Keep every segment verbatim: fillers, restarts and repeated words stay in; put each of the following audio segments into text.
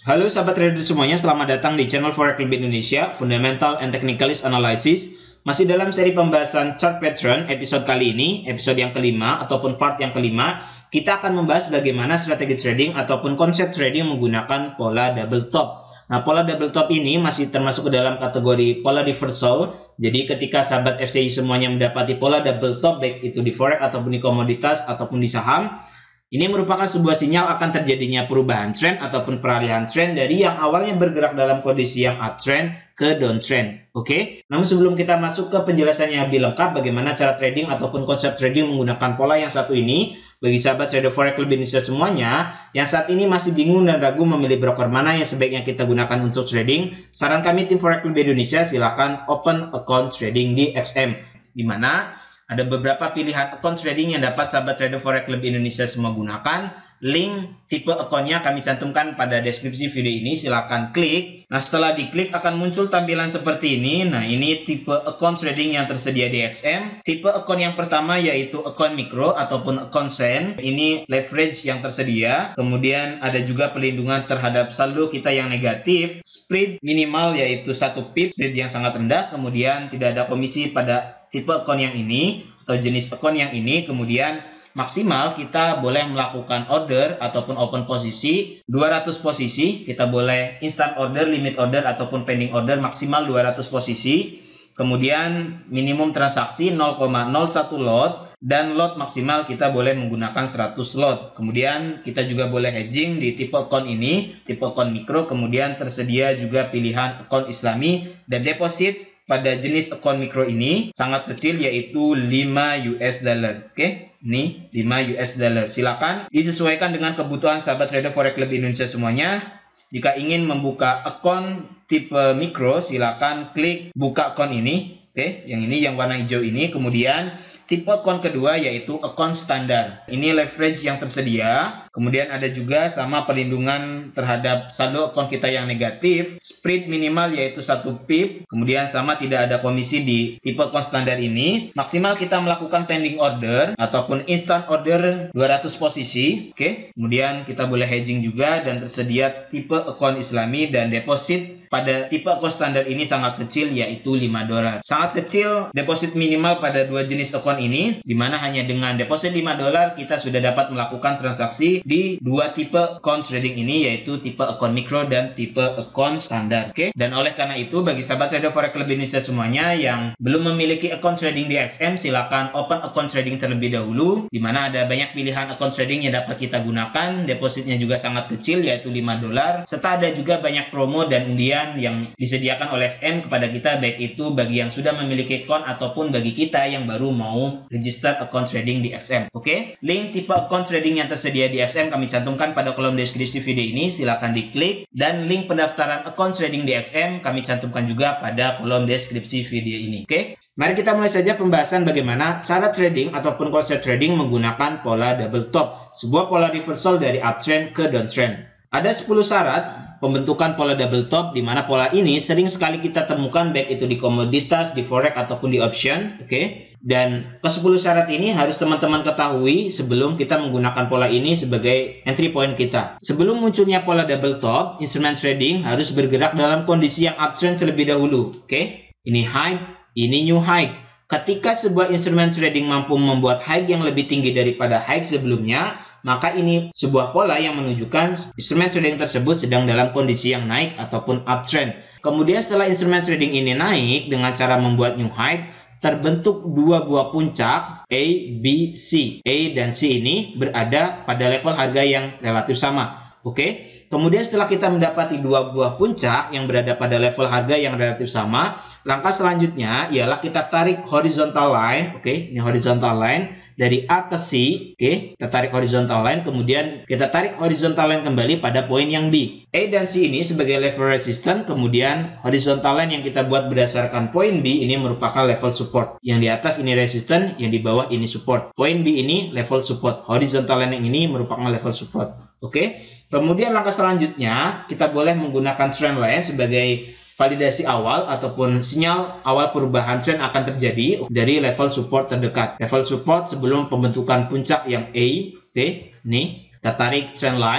Halo sahabat trader semuanya, selamat datang di channel Forex Club Indonesia, Fundamental and Technicalist Analysis. Masih dalam seri pembahasan chart pattern, episode kali ini, episode yang kelima ataupun part yang kelima, kita akan membahas bagaimana strategi trading ataupun konsep trading menggunakan pola double top. Nah, pola double top ini masih termasuk ke dalam kategori pola reversal. Jadi ketika sahabat F C I semuanya mendapati pola double top, baik itu di forex ataupun di komoditas ataupun di saham, ini merupakan sebuah sinyal akan terjadinya perubahan tren ataupun peralihan tren dari yang awalnya bergerak dalam kondisi yang uptrend ke downtrend. Oke, okay? Namun sebelum kita masuk ke penjelasannya lebih lengkap bagaimana cara trading ataupun konsep trading menggunakan pola yang satu ini, bagi sahabat trader Forex Club Indonesia semuanya yang saat ini masih bingung dan ragu memilih broker mana yang sebaiknya kita gunakan untuk trading, saran kami tim Forex Club Indonesia silahkan open account trading di X M, di mana ada beberapa pilihan account trading yang dapat sahabat trader Forex Club Indonesia semua gunakan. Link tipe akunnya kami cantumkan pada deskripsi video ini, silahkan klik. Nah, setelah diklik akan muncul tampilan seperti ini. Nah, ini tipe account trading yang tersedia di X M. Tipe account yang pertama yaitu account mikro ataupun account sen. Ini leverage yang tersedia. Kemudian ada juga pelindungan terhadap saldo kita yang negatif. Spread minimal yaitu satu pip, spread yang sangat rendah. Kemudian tidak ada komisi pada tipe account yang ini atau jenis account yang ini. Kemudian maksimal kita boleh melakukan order ataupun open posisi dua ratus posisi, kita boleh instant order, limit order ataupun pending order maksimal dua ratus posisi. Kemudian minimum transaksi nol koma nol satu lot dan lot maksimal kita boleh menggunakan seratus lot. Kemudian kita juga boleh hedging di tipe account ini, tipe account mikro. Kemudian tersedia juga pilihan account Islami dan deposit pada jenis account mikro ini sangat kecil yaitu lima U S dollar. Oke. Okay? Ini lima U S dollar. Silakan disesuaikan dengan kebutuhan sahabat trader Forex Club Indonesia semuanya. Jika ingin membuka akun tipe mikro, silakan klik buka akun ini. Oke, yang ini yang warna hijau ini. Kemudian tipe akun kedua yaitu akun standar. Ini leverage yang tersedia. Kemudian ada juga sama perlindungan terhadap saldo akun kita yang negatif. Spread minimal yaitu satu pip. Kemudian sama tidak ada komisi di tipe akun standar ini. Maksimal kita melakukan pending order ataupun instant order dua ratus posisi. Oke. Kemudian kita boleh hedging juga dan tersedia tipe akun Islami dan deposit pada tipe akun standar ini sangat kecil yaitu lima dolar. Sangat kecil deposit minimal pada dua jenis akun ini, di mana hanya dengan deposit lima dolar kita sudah dapat melakukan transaksi di dua tipe account trading ini yaitu tipe account mikro dan tipe account standar. Oke. Okay? Dan oleh karena itu bagi sahabat trader Forex Club Indonesia semuanya yang belum memiliki account trading di X M, silakan open account trading terlebih dahulu, di mana ada banyak pilihan account trading yang dapat kita gunakan. Depositnya juga sangat kecil yaitu lima dolar, serta ada juga banyak promo dan undian yang disediakan oleh X M kepada kita, baik itu bagi yang sudah memiliki account ataupun bagi kita yang baru mau register account trading di X M. Oke. Okay? Link tipe account trading yang tersedia di X M kami cantumkan pada kolom deskripsi video ini, silakan diklik, dan link pendaftaran account trading di X M kami cantumkan juga pada kolom deskripsi video ini. Oke, okay? Mari kita mulai saja pembahasan bagaimana cara trading ataupun konsep trading menggunakan pola double top, sebuah pola reversal dari uptrend ke downtrend. Ada sepuluh syarat pembentukan pola double top, di mana pola ini sering sekali kita temukan baik itu di komoditas, di forex ataupun di option. Oke. Okay? Dan ke sepuluh syarat ini harus teman-teman ketahui sebelum kita menggunakan pola ini sebagai entry point kita. Sebelum munculnya pola double top, instrumen trading harus bergerak dalam kondisi yang uptrend terlebih dahulu. Oke, okay? Ini high, ini new high. Ketika sebuah instrumen trading mampu membuat high yang lebih tinggi daripada high sebelumnya, maka ini sebuah pola yang menunjukkan instrumen trading tersebut sedang dalam kondisi yang naik ataupun uptrend. Kemudian setelah instrumen trading ini naik dengan cara membuat new high, terbentuk dua buah puncak A, B, C. A dan C ini berada pada level harga yang relatif sama. Oke. Kemudian setelah kita mendapati dua buah puncak yang berada pada level harga yang relatif sama, langkah selanjutnya ialah kita tarik horizontal line. Oke, ini horizontal line dari A ke C. Oke, kita tarik horizontal line, kemudian kita tarik horizontal line kembali pada poin yang B. A dan C ini sebagai level resistance, kemudian horizontal line yang kita buat berdasarkan poin B ini merupakan level support. Yang di atas ini resistance, yang di bawah ini support. Poin B ini level support, horizontal line yang ini merupakan level support. Oke. Kemudian langkah selanjutnya kita boleh menggunakan trend line sebagai validasi awal ataupun sinyal awal perubahan tren akan terjadi dari level support terdekat. Level support sebelum pembentukan puncak yang A. Oke, ini kita tarik trend line.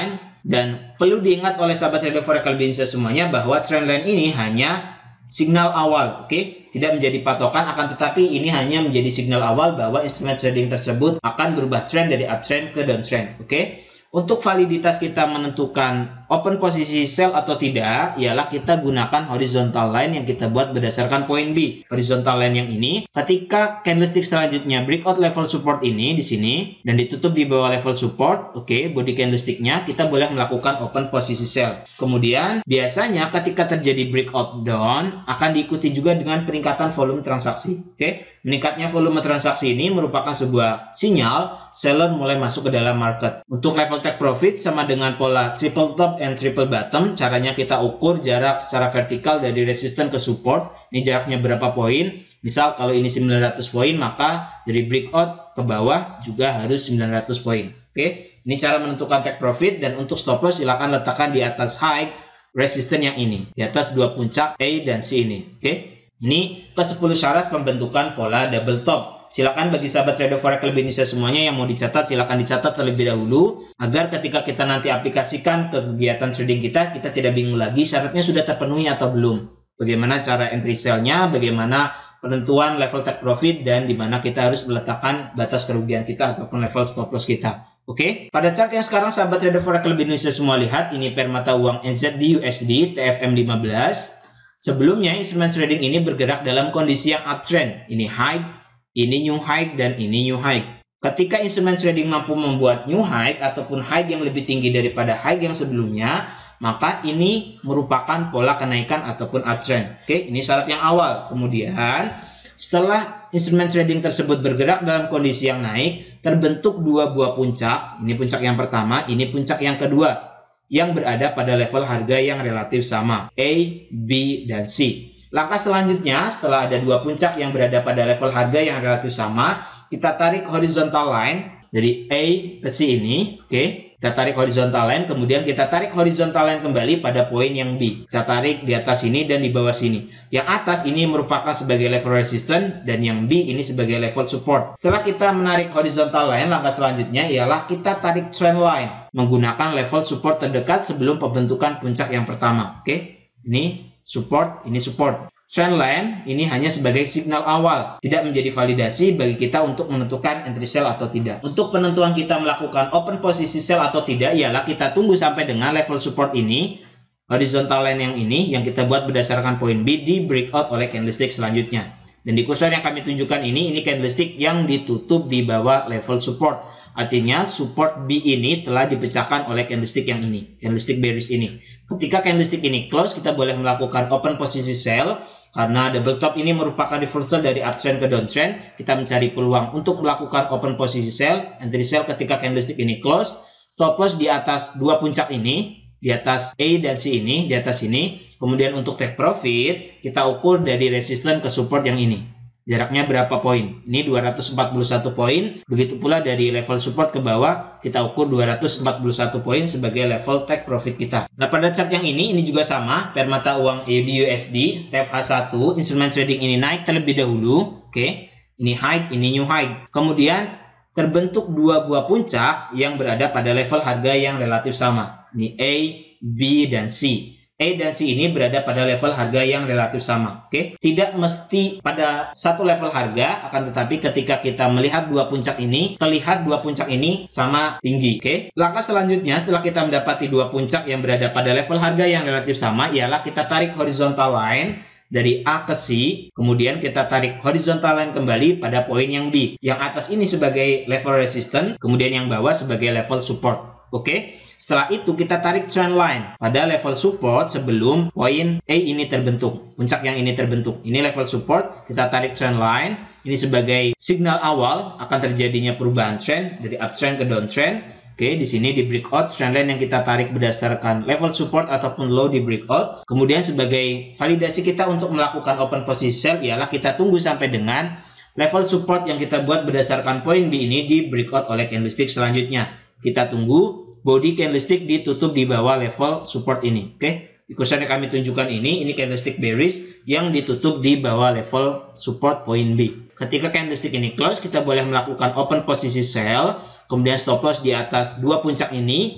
Dan perlu diingat oleh sahabat trader forex lebih Indonesia semuanya bahwa trendline ini hanya signal awal, oke, okay? Tidak menjadi patokan, akan tetapi ini hanya menjadi signal awal bahwa instrumen trading tersebut akan berubah trend dari uptrend ke downtrend, oke. Okay? Untuk validitas kita menentukan open posisi sell atau tidak, ialah kita gunakan horizontal line yang kita buat berdasarkan poin B. Horizontal line yang ini, ketika candlestick selanjutnya breakout level support ini di sini dan ditutup di bawah level support, oke, okay, body candlesticknya kita boleh melakukan open posisi sell. Kemudian biasanya ketika terjadi breakout down akan diikuti juga dengan peningkatan volume transaksi. Oke, okay? Meningkatnya volume transaksi ini merupakan sebuah sinyal seller mulai masuk ke dalam market. Untuk level take profit sama dengan pola triple top and triple bottom. Caranya kita ukur jarak secara vertikal dari resisten ke support. Ini jaraknya berapa poin. Misal kalau ini sembilan ratus poin, maka dari breakout ke bawah juga harus sembilan ratus poin. Oke, ini cara menentukan take profit. Dan untuk stop loss silakan letakkan di atas high resisten yang ini, di atas dua puncak A dan C ini. Oke, ini ke sepuluh syarat pembentukan pola double top. Silakan bagi sahabat trader forex lebih Indonesia semuanya yang mau dicatat, silakan dicatat terlebih dahulu agar ketika kita nanti aplikasikan ke kegiatan trading kita, kita tidak bingung lagi syaratnya sudah terpenuhi atau belum. Bagaimana cara entry sell-nya, bagaimana penentuan level take profit, dan di mana kita harus meletakkan batas kerugian kita ataupun level stop loss kita. Oke, pada chart yang sekarang sahabat trader forex lebih Indonesia semua lihat, ini pair mata uang N Z D U S D T F M lima belas. Sebelumnya instrumen trading ini bergerak dalam kondisi yang uptrend. Ini high, ini new high, dan ini new high. Ketika instrumen trading mampu membuat new high ataupun high yang lebih tinggi daripada high yang sebelumnya, maka ini merupakan pola kenaikan ataupun uptrend. Oke, ini syarat yang awal. Kemudian setelah instrumen trading tersebut bergerak dalam kondisi yang naik, terbentuk dua buah puncak. Ini puncak yang pertama, ini puncak yang kedua, yang berada pada level harga yang relatif sama, A, B, dan C. Langkah selanjutnya, setelah ada dua puncak yang berada pada level harga yang relatif sama, kita tarik horizontal line dari A ke C ini. Oke, kita tarik horizontal line, kemudian kita tarik horizontal line kembali pada poin yang B. Kita tarik di atas sini dan di bawah sini. Yang atas ini merupakan sebagai level resistance dan yang B ini sebagai level support. Setelah kita menarik horizontal line, langkah selanjutnya ialah kita tarik trend line menggunakan level support terdekat sebelum pembentukan puncak yang pertama. Oke, ini support, ini support. Trend line ini hanya sebagai signal awal, tidak menjadi validasi bagi kita untuk menentukan entry sell atau tidak. Untuk penentuan kita melakukan open posisi sell atau tidak ialah kita tunggu sampai dengan level support ini, horizontal line yang ini yang kita buat berdasarkan poin B di breakout oleh candlestick selanjutnya. Dan di kursor yang kami tunjukkan ini, ini candlestick yang ditutup di bawah level support. Artinya support B ini telah dipecahkan oleh candlestick yang ini, candlestick bearish ini. Ketika candlestick ini close, kita boleh melakukan open posisi sell. Karena double top ini merupakan reversal dari uptrend ke downtrend, kita mencari peluang untuk melakukan open posisi sell, entry sell ketika candlestick ini close. Stop loss di atas dua puncak ini, di atas A dan C ini, di atas ini. Kemudian untuk take profit, kita ukur dari resistance ke support yang ini. Jaraknya berapa poin? Ini dua ratus empat puluh satu poin. Begitu pula dari level support ke bawah, kita ukur dua ratus empat puluh satu poin sebagai level take profit kita. Nah, pada chart yang ini, ini juga sama. Pair mata uang A U D U S D, T F H satu, instrumen trading ini naik terlebih dahulu. Oke, ini high, ini new high. Kemudian terbentuk dua buah puncak yang berada pada level harga yang relatif sama. Ini A, B, dan C. A dan C ini berada pada level harga yang relatif sama. Oke, tidak mesti pada satu level harga, akan tetapi ketika kita melihat dua puncak ini, terlihat dua puncak ini sama tinggi. Oke, langkah selanjutnya setelah kita mendapati dua puncak yang berada pada level harga yang relatif sama, ialah kita tarik horizontal line dari A ke C, kemudian kita tarik horizontal line kembali pada poin yang B. Yang atas ini sebagai level resistance, kemudian yang bawah sebagai level support. Oke, setelah itu kita tarik trend line pada level support sebelum poin A ini terbentuk, puncak yang ini terbentuk. Ini level support, kita tarik trend line. Ini sebagai signal awal akan terjadinya perubahan trend dari uptrend ke downtrend. Oke, di sini di breakout trend line yang kita tarik berdasarkan level support ataupun low di breakout. Kemudian sebagai validasi kita untuk melakukan open posisi sell ialah kita tunggu sampai dengan level support yang kita buat berdasarkan poin B ini di breakout oleh candlestick selanjutnya. Kita tunggu body candlestick ditutup di bawah level support ini. Oke, di kursor yang kami tunjukkan ini, ini candlestick bearish yang ditutup di bawah level support poin B. Ketika candlestick ini close, kita boleh melakukan open posisi sell, kemudian stop loss di atas dua puncak ini, A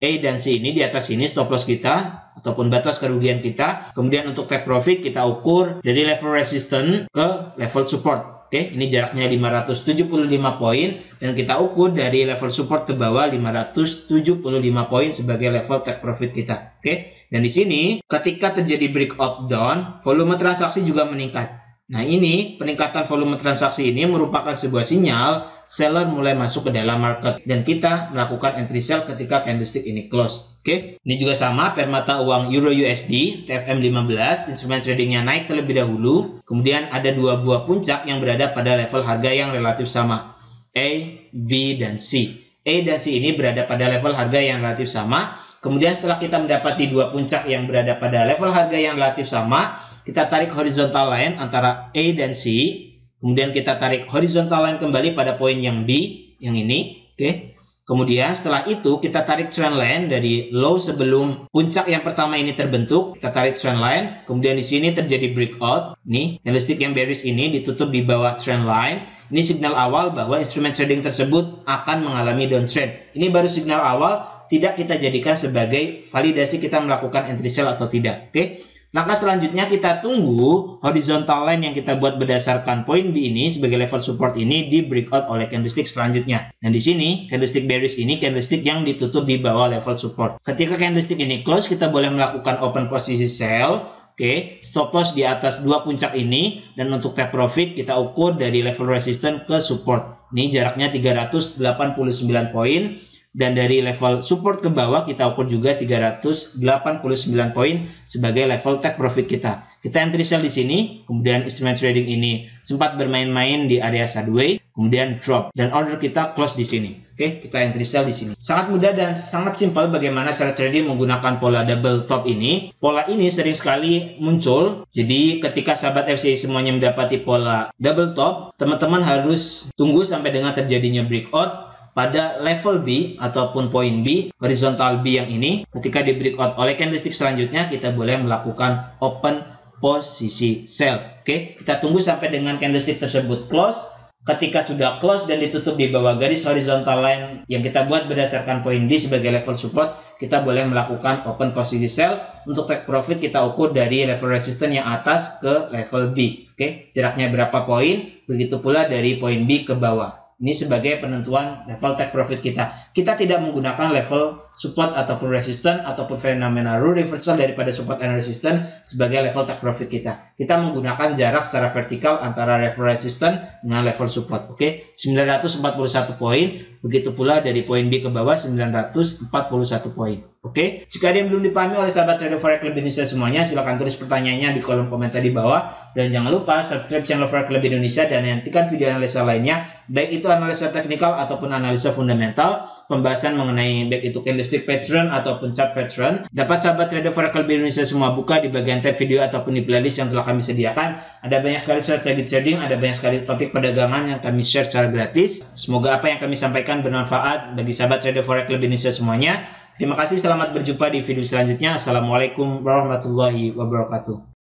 A dan C ini di atas sini stop loss kita ataupun batas kerugian kita. Kemudian untuk take profit kita ukur dari level resistance ke level support. Oke, ini jaraknya lima ratus tujuh puluh lima poin dan kita ukur dari level support ke bawah lima ratus tujuh puluh lima poin sebagai level take profit kita. Oke, dan di sini ketika terjadi breakout down, volume transaksi juga meningkat. Nah, ini peningkatan volume transaksi ini merupakan sebuah sinyal seller mulai masuk ke dalam market dan kita melakukan entry sell ketika candlestick ini close. Oke, ini juga sama permata uang Euro U S D T F M lima belas, instrumen tradingnya naik terlebih dahulu. Kemudian ada dua buah puncak yang berada pada level harga yang relatif sama, A, B, dan C. A dan C ini berada pada level harga yang relatif sama. Kemudian setelah kita mendapati dua puncak yang berada pada level harga yang relatif sama, kita tarik horizontal line antara A dan C. Kemudian kita tarik horizontal line kembali pada poin yang B, yang ini. Oke. Kemudian setelah itu kita tarik trend line dari low sebelum puncak yang pertama ini terbentuk. Kita tarik trend line. Kemudian di sini terjadi breakout. Nih, candlestick yang bearish ini ditutup di bawah trend line. Ini signal awal bahwa instrumen trading tersebut akan mengalami downtrend. Ini baru signal awal, tidak kita jadikan sebagai validasi kita melakukan entry sell atau tidak. Oke. Langkah selanjutnya kita tunggu horizontal line yang kita buat berdasarkan poin B ini sebagai level support ini di breakout oleh candlestick selanjutnya. Dan di sini candlestick bearish ini candlestick yang ditutup di bawah level support. Ketika candlestick ini close, kita boleh melakukan open posisi sell. Oke, stop loss di atas dua puncak ini dan untuk take profit kita ukur dari level resistance ke support. Ini jaraknya tiga ratus delapan puluh sembilan poin. Dan dari level support ke bawah kita ukur juga tiga ratus delapan puluh sembilan poin sebagai level take profit kita. Kita entry sell di sini, kemudian instrument trading ini sempat bermain-main di area sideways, kemudian drop dan order kita close di sini. Oke, kita entry sell di sini. Sangat mudah dan sangat simpel bagaimana cara trading menggunakan pola double top ini. Pola ini sering sekali muncul. Jadi ketika sahabat F C I semuanya mendapati pola double top, teman-teman harus tunggu sampai dengan terjadinya breakout pada level B ataupun poin B, horizontal B yang ini. Ketika di breakout oleh candlestick selanjutnya, kita boleh melakukan open posisi sell. Oke, kita tunggu sampai dengan candlestick tersebut close. Ketika sudah close dan ditutup di bawah garis horizontal line yang kita buat berdasarkan poin B sebagai level support, kita boleh melakukan open posisi sell. Untuk take profit kita ukur dari level resistance yang atas ke level B. Oke, jaraknya berapa poin? Begitu pula dari poin B ke bawah. Ini sebagai penentuan level take profit kita. Kita tidak menggunakan level support ataupun resistance ataupun fenomena rule reversal daripada support and resistance sebagai level take profit kita. Kita menggunakan jarak secara vertikal antara level resistance dengan level support. Oke, sembilan ratus empat puluh satu poin. Begitu pula dari poin B ke bawah sembilan ratus empat puluh satu poin. Oke, jika ada yang belum dipahami oleh sahabat trader Forex Club Indonesia semuanya, silahkan tulis pertanyaannya di kolom komentar di bawah. Dan jangan lupa subscribe channel Forex Club Indonesia dan nantikan video analisa lainnya, baik itu analisa teknikal ataupun analisa fundamental, pembahasan mengenai baik itu candlestick pattern ataupun chart pattern. Dapat sahabat trader Forex Club Indonesia semua buka di bagian tab video ataupun di playlist yang telah kami sediakan. Ada banyak sekali strategi trading, ada banyak sekali topik perdagangan yang kami share secara gratis. Semoga apa yang kami sampaikan bermanfaat bagi sahabat trader Forex Club Indonesia semuanya. Terima kasih, selamat berjumpa di video selanjutnya. Assalamualaikum warahmatullahi wabarakatuh.